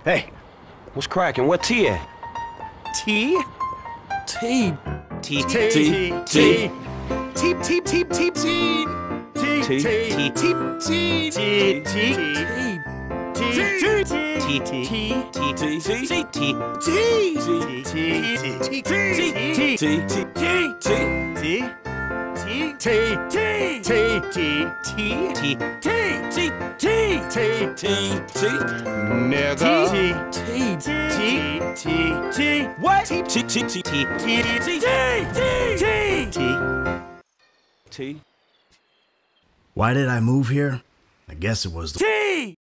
Hey, What's cracking? What T at? T? T. T. T. T. T. T. T. T. T. T. T. T. T. T. T. T. What? T. Why did I move here? I guess it was the